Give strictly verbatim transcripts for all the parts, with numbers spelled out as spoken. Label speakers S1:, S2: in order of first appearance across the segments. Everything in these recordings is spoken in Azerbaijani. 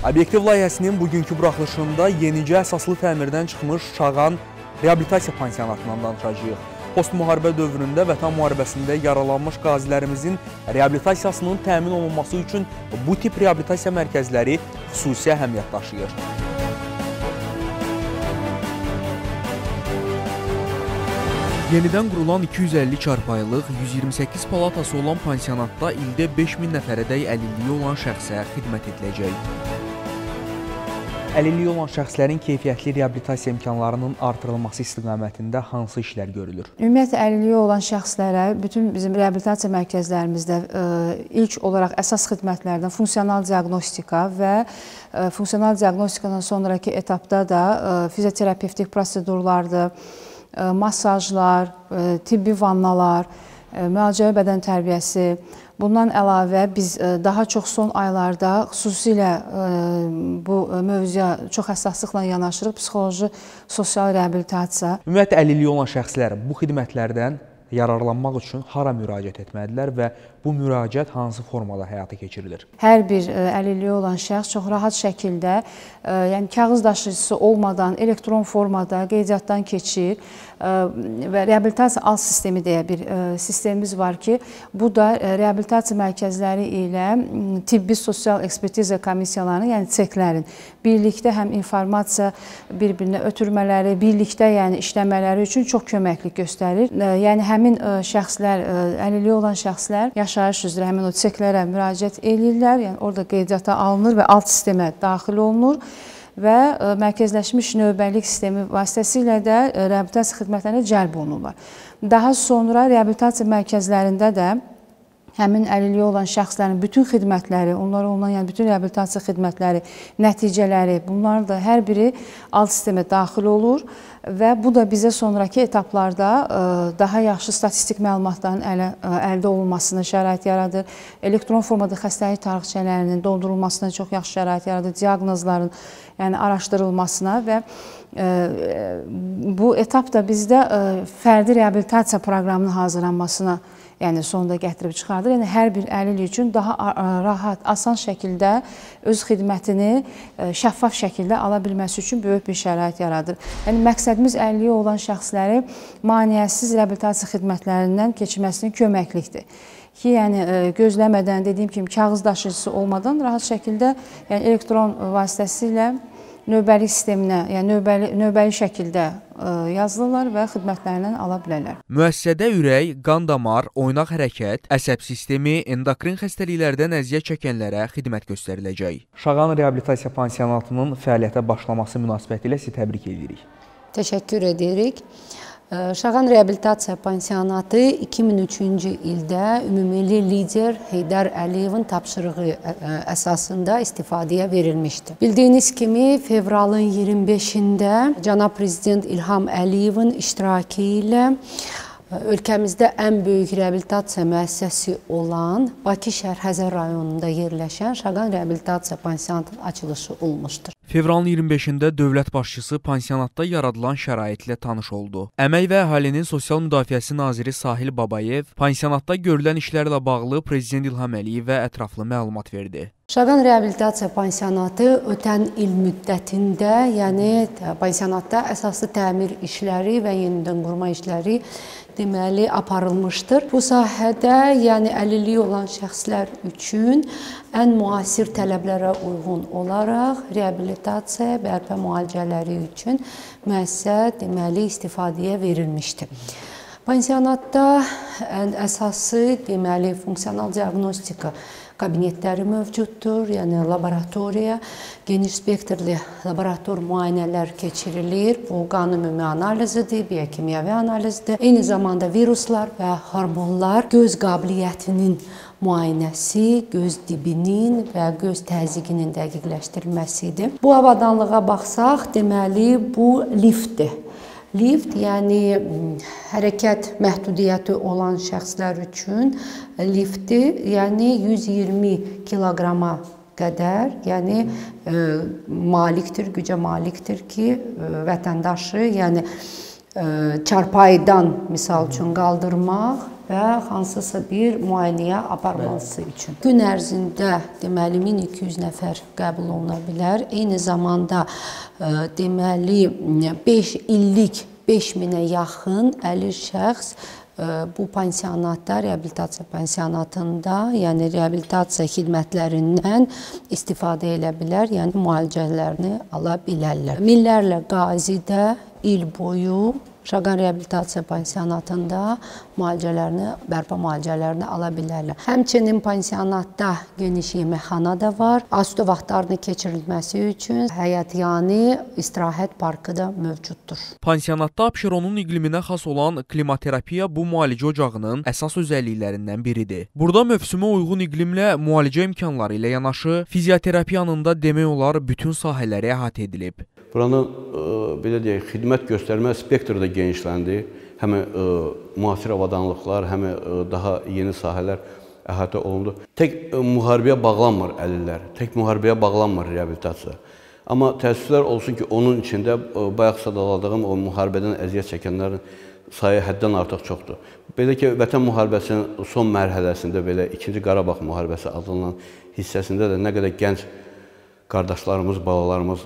S1: Obyektiv layihəsinin bugünkü buraxılışında yenicə əsaslı təmirdən çıxmış Şağan reabilitasiya pansionatından danışacağıq. Post-müharibə dövründə Vətən müharibəsində yaralanmış qazilərimizin reabilitasiyasının təmin olunması üçün bu tip reabilitasiya mərkəzləri xüsusi əhəmiyyət daşıyır. Yenidən qurulan iki yüz əlli çarpayılıq, yüz iyirmi səkkiz palatası olan pansionatda ildə beş min nəfərədək əlilliyi olan şəxsə xidmət ediləcək. Əlilliyi olan şəxslərin keyfiyyətli reabilitasiya imkanlarının artırılması istiqamətində hansı işlər görülür?
S2: Ümumiyyətlə, əlilliyi olan şəxslərə bütün bizim reabilitasiya mərkəzlərimizdə ə, ilk olaraq əsas xidmətlərdən funksional diaqnostika və ə, funksional diaqnostikadan sonraki etapda da ə, fizioterapevtik prosedurlardır, ə, masajlar, ə, tibbi vannalar, ə, müalicəvi bədən tərbiyəsi. Bundan əlavə biz daha çox son aylarda xüsusilə bu mövzuya çox həssaslıqla yanaşırıq, psixoloji, sosial reabilitasiya.
S1: Ümumiyyətlə, əlilliyi olan şəxslər bu xidmətlərdən yararlanmaq üçün hara müraciət etməlidirlər və bu müraciət hansı formada həyata keçirilir?
S2: Hər bir əlilliyi olan şəxs çox rahat şəkildə, yəni kağız daşıyıcısı olmadan, elektron formada qeydiyyatdan keçir və reabilitasiya alt sistemi deyə bir sistemimiz var ki, bu da reabilitasiya mərkəzləri ilə tibbi sosial ekspertiza komissiyalarının, yəni çeklərin birlikdə həm informasiya bir-birinə ötürmələri, birlikdə yəni işləmələri üçün çox köməklik göstərir. Yəni həmin şəxslər, əlilliyi olan şəxslər yaşayış üzrə həmin o çeklərə müraciət edirlər, yəni orada qeydiyyata alınır və alt sistemə daxil olunur və mərkəzləşmiş növbəlik sistemi vasitəsilə də reabilitasiya xidmətlərinə cəlb olunurlar. Daha sonra reabilitasiya mərkəzlərində də həmin əlilliyi olan şəxslərin bütün xidmətləri, onlara olunan yəni bütün reabilitasiya xidmətləri, nəticələri, bunlar da hər biri alt sistemə daxil olur və bu da bizə sonraki etaplarda daha yaxşı statistik məlumatların ələ, əldə olunmasına şərait yaradır. Elektron formada xəstəlik tarixçələrinin doldurulmasına çox yaxşı şərait yaradır, diaqnozların yəni araşdırılmasına və bu etap da bizdə fərdi reabilitasiya proqramının hazırlanmasına yəni sonunda gətirib çıxardır. Yəni hər bir əlillik üçün daha rahat, asan şəkildə öz xidmətini şəffaf şəkildə ala bilməsi üçün böyük bir şərait yaradır. Yəni məqsədimiz əlilliyi olan şəxsləri maneəsiz reabilitasiya xidmətlərindən keçirməsinin köməklikdir. Ki, yəni gözləmədən, dediyim kimi, kağız daşıyıcısı olmadan rahat şəkildə yəni elektron vasitəsilə növbəlik sisteminə, yəni növbəli, növbəli şəkildə yazılırlar və xidmətlərindən ala bilərlər.
S1: Müəssisədə ürək, qan damar, oynaq hərəkət, əsəb sistemi, endokrin xəstəliklərdən əziyyət çəkənlərə xidmət göstəriləcək. Şağan reabilitasiya pansionatının fəaliyyətə başlaması münasibətilə sizi təbrik edirik.
S3: Təşəkkür edirik. Şağan reabilitasiya pansionatı iki min üçüncü ildə ümumilli lider Heydər Əliyevin tapşırığı əsasında istifadəyə verilmişdir. Bildiyiniz kimi, fevralın iyirmi beşində Cənab Prezident İlham Əliyevin iştirakı ilə ölkəmizdə ən böyük reabilitasiya müəssisəsi olan Bakı Şərhəzər rayonunda yerləşən Şağan reabilitasiya pansionatının açılışı olmuşdur.
S1: Fevralın iyirmi beşində dövlət başçısı pansionatda yaradılan şəraitlə tanış oldu. Əmək və Əhalinin Sosial Müdafiəsi Naziri Sahil Babayev pansionatda görülən işlərlə bağlı Prezident İlham Əliyevə ətraflı məlumat verdi.
S3: Şağan reabilitasiya pansionatı ötən il müddətində, yəni pansionatda əsaslı təmir işləri və yenidən qurma işləri deməli aparılmışdır. Bu sahədə, yəni əlilliyi olan şəxslər üçün ən müasir tələblərə uyğun olaraq reabilitasiya, bərpa müalicələri üçün müəssisə deməli istifadəyə verilmişdir. Pansionatda ən əsası deməli funksional diaqnostika kabinetləri mövcuddur, yəni laboratoriya, geniş spektrli laborator müayinələr keçirilir. Bu qan ümumi analizidir, biokimyəvi analizdir. Eyni zamanda viruslar və hormonlar, göz qabiliyyətinin müayinəsi, göz dibinin və göz təzyiqinin dəqiqləşdirilməsidir. Bu avadanlığa baxsaq, deməli bu liftdir. Lift, yəni hərəkət məhdudiyyəti olan şəxslər üçün lifti, yəni yüz iyirmi kiloqrama qədər, yəni e, malikdir, gücə malikdir ki, e, vətəndaşı, yəni e, çarpayıdan misal üçün qaldırmaq və hansısa bir müayinəyə aparılması üçün. Gün ərzində deməli min iki yüz nəfər qəbul oluna bilər. Eyni zamanda deməli beş illik beş minə yaxın əlil şəxs bu pansionatda, reabilitasiya pansionatında, yəni reabilitasiya xidmətlərindən istifadə edə bilər, yəni müalicələrini ala bilərlər. Minlərlə qazi də il boyu Şaqan reabilitasiya pansionatında müalicələrini, bərpa müalicələrini ala bilərlər. Həmçinin pansionatda geniş yeməkxana da var. Asudə vaxtlarını keçirilməsi üçün həyətyanı istirahət parkı da mövcuddur.
S1: Pansionatda Abşeronun iqliminə xas olan klimaterapiya bu müalicə ocağının əsas özəlliklərindən biridir. Burada mövsümə uyğun iqlimlə müalicə imkanları ilə yanaşı, fizioterapiyanın da demək olar bütün sahələri əhatə edilib.
S4: Buranın belə deyək, xidmət göstərmə spektri də genişləndi. Həm müasir avadanlıqlar, həm daha yeni sahələr əhatə olundu. Tək müharibəyə bağlanmır əlillər, tək müharibəyə bağlanmır reabilitasiya. Amma təəssüflər olsun ki, onun içində bayaq sadaladığım o müharibədən əziyyət çəkənlərin sayı həddən artıq çoxdur. Belə ki, Vətən müharibəsinin son mərhələsində belə ikinci Qarabağ müharibəsi adlanan hissəsində də nə qədər gənc qardaşlarımız, balalarımız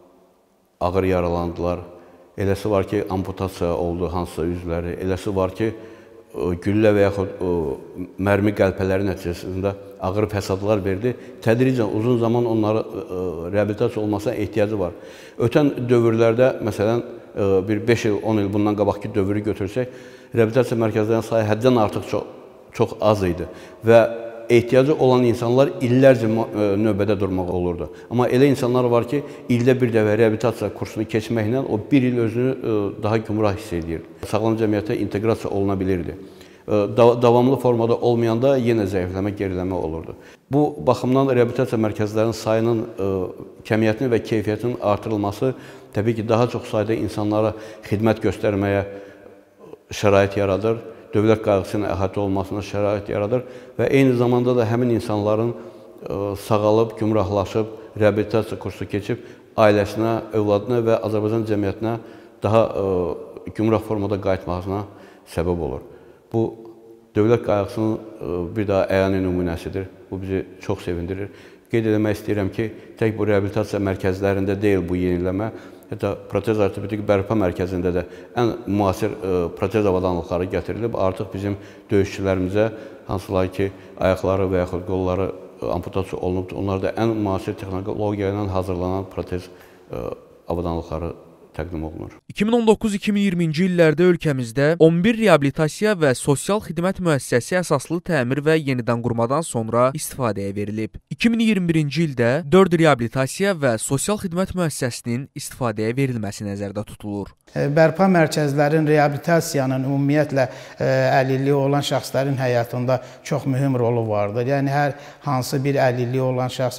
S4: ağır yaralandılar. Eləsi var ki, amputasiya oldu hansısa üzvləri. Eləsi var ki, güllə və yaxud mərmi qəlpələri nəticəsində ağır fəsadlar verdi. Tədricən uzun zaman onlara reabilitasiya olmasına ehtiyacı var. Ötən dövrlərdə, məsələn, bir beş il, on il bundan qabaqki dövrü götürsək, reabilitasiya mərkəzlərinin sayı həddən artıq çox, çox az idi və ehtiyacı olan insanlar illərcə növbədə durmaq olurdu. Amma elə insanlar var ki, ildə bir dəfə reabilitasiya kursunu keçməklə o bir il özünü daha gümrah hiss edir. Sağlam cəmiyyətə inteqrasiya oluna bilirdi. Davamlı formada olmayanda yenə zəifləmə, geriləmə olurdu. Bu baxımdan reabilitasiya mərkəzlərinin sayının, kəmiyyətinin və keyfiyyətinin artırılması təbii ki, daha çox sayda insanlara xidmət göstərməyə şərait yaradır. Dövlət qayğısının əhatə olmasına şərait yaradır və eyni zamanda da həmin insanların sağalıb, gümrahlaşıb, reabilitasiya kursu keçib ailəsinə, övladına və Azərbaycan cəmiyyətinə daha gümrah formada qayıtmasına səbəb olur. Bu, dövlət qayğısının bir daha əyani nümunəsidir. Bu bizi çox sevindirir. Qeyd eləmək istəyirəm ki, tək bu reabilitasiya mərkəzlərində deyil bu yeniləmə, hətta protez ortopedik bərpa mərkəzində də ən müasir protez avadanlıqları gətirilib. Artıq bizim döyüşçülərimizə, hansılar ki, ayaqları və yaxud qolları amputasiya olunubdur, onlar da ən müasir texnologiya ilə hazırlanan protez avadanlıqları təqdim olunur.
S1: iki min on doqquz iki min iyirminci illərdə ölkəmizdə on bir reabilitasiya və sosial xidmət müəssisəsi əsaslı təmir və yenidən qurmadan sonra istifadəyə verilib. iki min iyirmi birinci ildə dörd reabilitasiya və sosial xidmət müəssisəsinin istifadəyə verilməsi nəzərdə tutulur.
S5: Bərpa mərkəzlərin reabilitasiyanın ümumiyyətlə əlilliyi olan şəxslərin həyatında çox mühüm rolu vardır. Yəni, hər hansı bir əlilliyi olan şəxs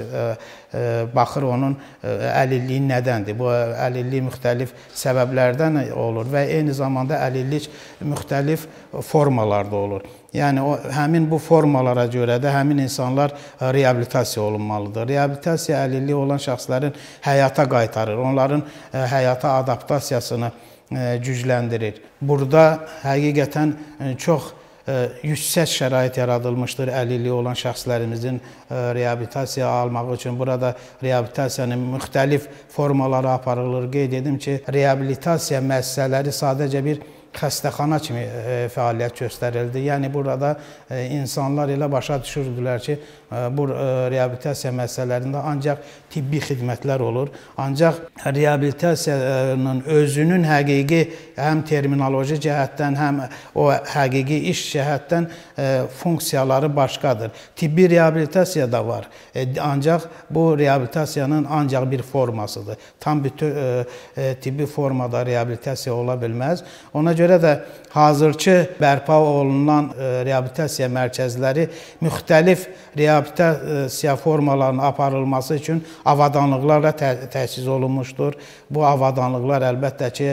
S5: baxır onun əlilliyi nədəndir. Bu əlillik müxtəlif səbəblərdən olur və eyni zamanda əlillik müxtəlif formalarda olur. Yəni, o, həmin bu formalara görə də həmin insanlar reabilitasiya olunmalıdır. Reabilitasiya əlilliyi olan şəxslərin həyata qaytarır, onların həyata adaptasiyasını gücləndirir. Burada həqiqətən çox yüksək şərait yaradılmışdır əlilliyi olan şəxslərimizin reabilitasiya almaq üçün. Burada reabilitasiyanın müxtəlif formaları aparılır. Qeyd edim ki, reabilitasiya müəssisələri sadəcə bir xəstəxana kimi fəaliyyət göstərildi. Yəni, burada insanlar elə başa düşürdülər ki, bu reabilitasiya məsələlərində ancaq tibbi xidmətlər olur. Ancaq reabilitasiyanın özünün həqiqi həm terminoloji cəhətdən, həm o həqiqi iş cəhətdən funksiyaları başqadır. Tibbi reabilitasiya da var. Ancaq bu reabilitasiyanın ancaq bir formasıdır. Tam bütün tibbi formada reabilitasiya ola bilməz. Ona görə də hazırki bərpa olunan reabilitasiya mərkəzləri müxtəlif reabilitasiya formalarının aparılması üçün avadanlıqlarla təchiz olunmuşdur. Bu avadanlıqlar əlbəttə ki,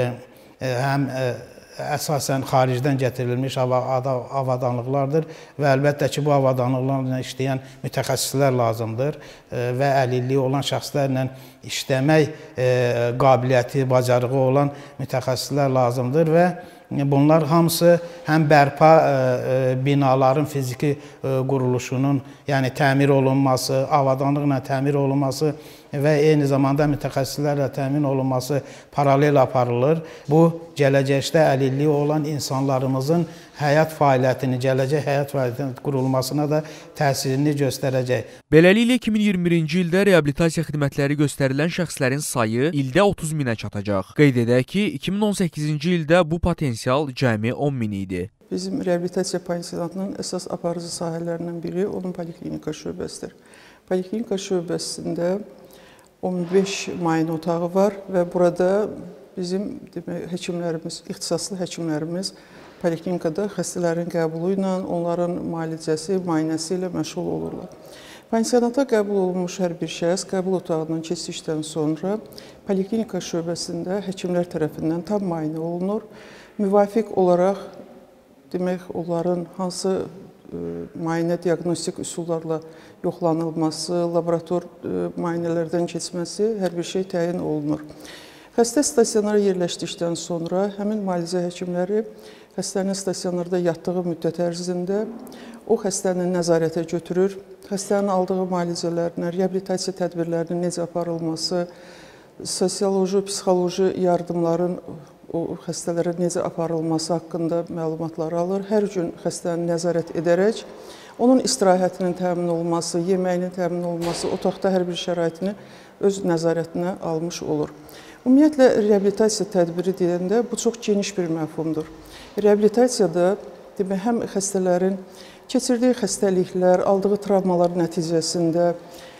S5: həm əsasən xaricdən gətirilmiş avadanlıqlardır və əlbəttə ki, bu avadanlıqlarla işləyən mütəxəssislər lazımdır və əlilliyi olan şəxslərlə işləmək qabiliyyəti, bacarığı olan mütəxəssislər lazımdır və Bunlar hamısı həm bərpa binaların fiziki quruluşunun, yəni təmir olunması, avadanlıqla təmir olunması və eyni zamanda mütəxəssislərlə təmin olunması paralel aparılır. Bu, gələcəkdə əlilliyi olan insanlarımızın həyat fəaliyyətini, gələcək həyat fəaliyyətinin qurulmasına da təsirini göstərəcək.
S1: Beləliklə, iki min iyirmi birinci ildə reabilitasiya xidmətləri göstərilən şəxslərin sayı ildə otuz minə çatacaq. Qeyd edək ki, iki min on səkkizinci ildə bu potensial cəmi on min idi.
S6: Bizim reabilitasiya pansionatının əsas aparıcı sahələrindən biri onun poliklinika şöbəsidir. Poliklinika şöbəsində on beş müayinə otağı var və burada bizim demək, həkimlərimiz, ixtisaslı həkimlərimiz poliklinikada xəstələrin qəbulu ilə, onların müalicəsi, müayinəsi ilə məşğul olurlar. Pansionata qəbul olunmuş hər bir şəxs qəbul otağından keçdikdən sonra poliklinika şöbəsində həkimlər tərəfindən tam müayinə olunur. Müvafiq olaraq demək, onların hansı müayinə diaqnostik üsullarla yoxlanılması, laborator müayinələrdən keçməsi, hər bir şey təyin olunur. Xəstə stasionara yerləşdikdən sonra həmin müalicə həkimləri xəstənin stasionarda yatdığı müddət ərzində o xəstəni nəzarətə götürür, xəstənin aldığı müalicələrinə, reabilitasiya tədbirlərinin necə aparılması, sosioloji, psixoloji yardımların o xəstələrə necə aparılması haqqında məlumatları alır. Hər gün xəstəni nəzarət edərək, onun istirahətinin təmin olunması, yeməyinin təmin olunması, otaqda hər bir şəraitini öz nəzarətinə almış olur. Ümumiyyətlə, reabilitasiya tədbiri deyəndə bu çox geniş bir məfhumdur. Reabilitasiyada demək, həm xəstələrin keçirdiyi xəstəliklər, aldığı travmalar nəticəsində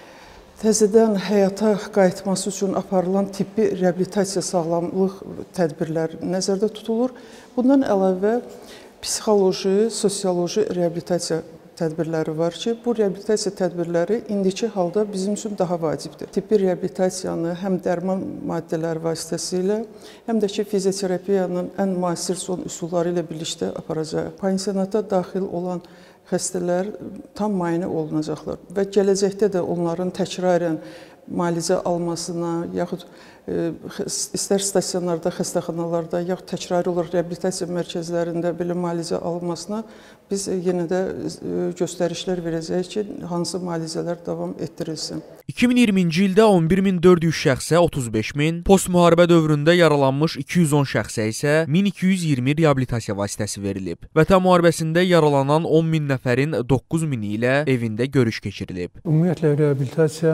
S6: təzədən həyata qayıtması üçün aparılan tibbi reabilitasiya sağlamlıq tədbirləri nəzərdə tutulur. Bundan əlavə psixoloji, sosioloji reabilitasiya tədbirləri var ki, bu reabilitasiya tədbirləri indiki halda bizim üçün daha vacibdir. Tibbi reabilitasiyanı həm dərman maddələri vasitəsilə, həm də ki, fizioterapiyanın ən müasir son üsulları ilə birlikdə aparacaq. Pansionata daxil olan xəstələr tam müayinə olunacaqlar və gələcəkdə də onların təkrarən müalicə almasına, yaxud istər stasionarda, xəstəxanalarda, yaxud təkrar olaraq reabilitasiya mərkəzlərində belə müalicə alınmasına biz yenə də göstərişlər verəcəyik ki, hansı müalicələr davam etdirilsin.
S1: iki min iyirminci ildə on bir min dörd yüz şəxsə otuz beş min, post-müharibə dövründə yaralanmış iki yüz on şəxsə isə min iki yüz iyirmi reabilitasiya vasitəsi verilib. Vətən müharibəsində yaralanan on min nəfərin doqquz mini ilə evində görüş keçirilib.
S7: Ümumiyyətlə, reabilitasiya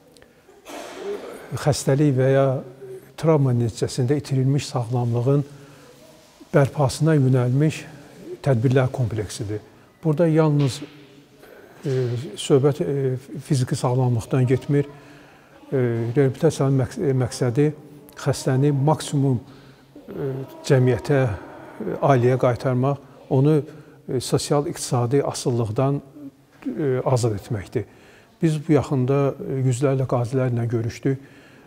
S7: xəstəlik və ya travma nəticəsində itirilmiş sağlamlığın bərpasına yönəlmiş tədbirlər kompleksidir. Burada yalnız e, söhbət e, fiziki sağlamlıqdan getmir. E, reabilitasiyanın məqs məqsədi xəstəni maksimum e, cəmiyyətə, e, ailəyə qaytarmaq, onu e, sosial-iqtisadi asıllıqdan e, azad etməkdir. Biz bu yaxında yüzlərlə qazilərlə görüşdük.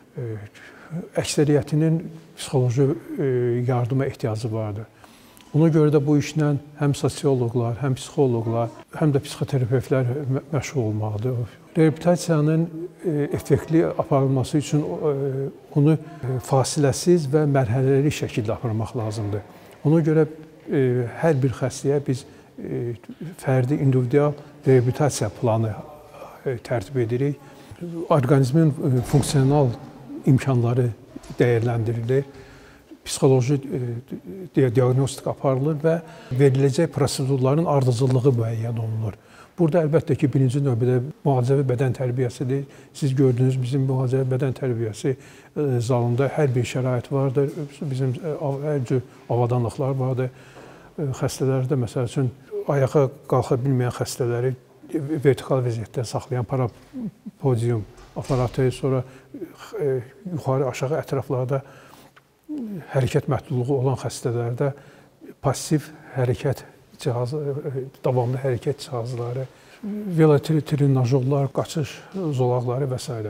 S7: Əksəriyyətinin psixoloji yardıma ehtiyacı vardır. Ona görə də bu işlə həm sosioloqlar, həm psixoloqlar, həm də psixoterapevtlər məşğul olmalıdır. Reabilitasiyanın effektli aparılması üçün onu fasiləsiz və mərhələli şəkildə aparmaq lazımdır. Ona görə hər bir xəstəyə biz fərdi, individual reabilitasiya planı tərtib edirik. Orqanizmin funksional imkanları dəyərləndirilir, psixoloji diaqnostik aparılır və veriləcək prosedurların ardıcıllığı müəyyən olunur. Burada əlbəttə ki, birinci növbədə müalicəvi bədən tərbiyəsidir. Siz gördüyünüz bizim müalicəvi bədən tərbiyəsi zalında hər bir şərait vardır. Bizim hər cür avadanlıqlar vardır. Xəstələrdə, məsəl üçün, ayağa qalxa bilməyən xəstələri vertikal vəziyyətdə saxlayan parapodium aparatı, sonra yuxarı aşağı ətraflarda hərəkət məhdudluğu olan xəstələrdə pasiv hərəkət cihazı, davamlı hərəkət cihazları, velotrenajyorlar, qaçış zolaqları və s.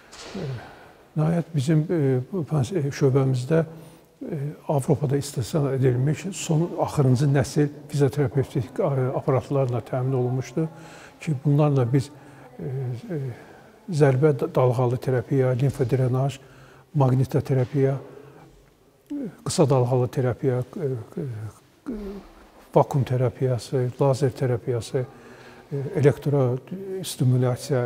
S7: Nəhayət bizim şöbəmizdə Avropada istehsal edilmiş son axırıncı nəsil fizioterapevtik aparatlarla təmin olunmuşdur ki, bunlarla biz zərbə dalğalı terapiya, limfodrenaj, maqnitoterapiya qısa dalğalı terapiya, vakum terapiyası, lazer terapiyası, elektrostimulyasiya,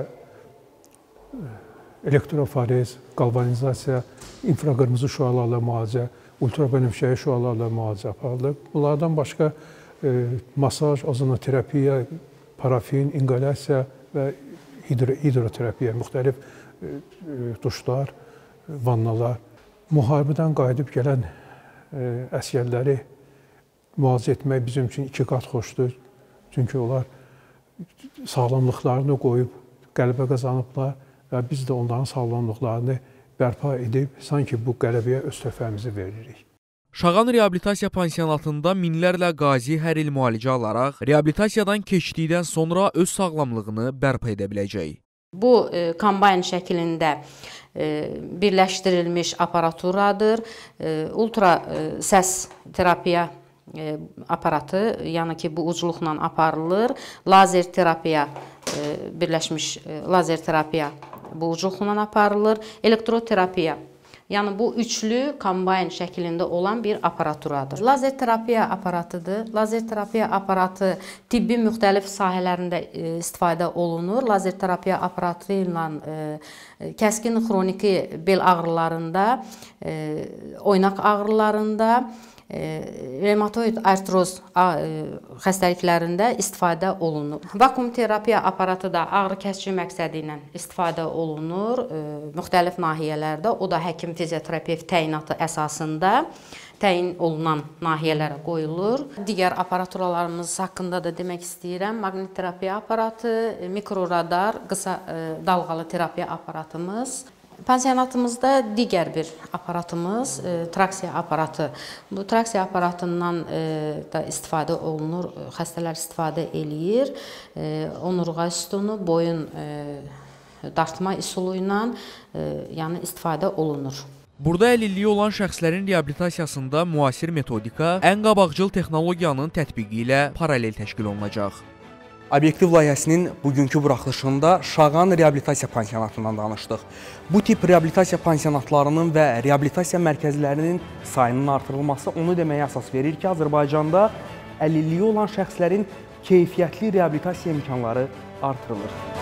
S7: elektroforez, qalvanizasiya, infraqırmızı şüalarla müalicə, ultrabənövşəyi şüalarla müalicə aparılır. Bunlardan başqa masaj, ozonoterapiya, parafin, inqalyasiya və hidroterapiya, müxtəlif duşlar, vannalar. Müharibədən qayıdıb gələn əsgərləri müalicə etmək bizim üçün iki qat xoşdur. Çünki onlar sağlamlıqlarını qoyub qələbə qazanıblar və biz də onların sağlamlıqlarını bərpa edib, sanki bu qələbəyə öz töhfəmizi veririk.
S1: Şağan reabilitasiya pansionatında minlərlə qazi hər il müalicə alaraq, reabilitasiyadan keçdikdən sonra öz sağlamlığını bərpa edə biləcək.
S8: Bu e, kombayn şəklində e, birləşdirilmiş aparaturadır. E, ultra e, səs terapiya e, aparatı, yəni ki, bu ucluqla aparılır. Lazer terapiya, e, birləşmiş e, lazer terapiya bu ucluqla aparılır. Elektroterapiya, yəni bu üçlü kombayn şəklində olan bir aparaturadır. Lazer terapiya aparatıdır. Lazer terapiya aparatı tibbi müxtəlif sahələrində istifadə olunur. Lazer terapiya aparatı ilə kəskin xroniki bel ağrılarında, oynaq ağrılarında, revmatoid artroz xəstəliklərində istifadə olunur. Vakum terapiya aparatı da ağrı kəsici məqsədi ilə istifadə olunur müxtəlif nahiyələrdə. O da həkim fizioterapevt təyinatı əsasında təyin olunan nahiyələrə qoyulur. Digər aparaturalarımız haqqında da demək istəyirəm. Maqnit terapiya aparatı, mikroradar, qısa dalğalı terapiya aparatımız. Pansionatımızda digər bir aparatımız, e, traksiya aparatı. Bu traksiya aparatından e, da istifadə olunur, xəstələr istifadə eləyir. E, onurğa üstunu, boyun e, dartma üsulu ilə e, yəni istifadə olunur.
S1: Burada əlilliyi olan şəxslərin reabilitasiyasında müasir metodika ən qabaqcıl texnologiyanın tətbiqi ilə paralel təşkil olunacaq. Obyektiv layihəsinin bugünkü buraxılışında Şağan reabilitasiya pansionatından danışdıq. Bu tip reabilitasiya pansionatlarının və reabilitasiya mərkəzlərinin sayının artırılması onu deməyə əsas verir ki, Azərbaycanda əlilliyi olan şəxslərin keyfiyyətli reabilitasiya imkanları artırılır.